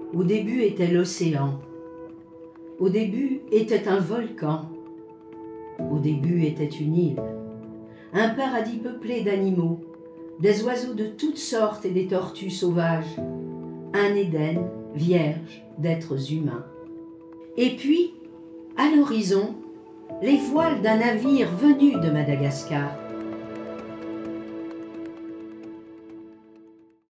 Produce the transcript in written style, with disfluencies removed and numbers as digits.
Au début était l'océan. Au début était un volcan. Au début était une île. Un paradis peuplé d'animaux, des oiseaux de toutes sortes et des tortues sauvages. Un Éden vierge d'êtres humains. Et puis, à l'horizon, les voiles d'un navire venu de Madagascar.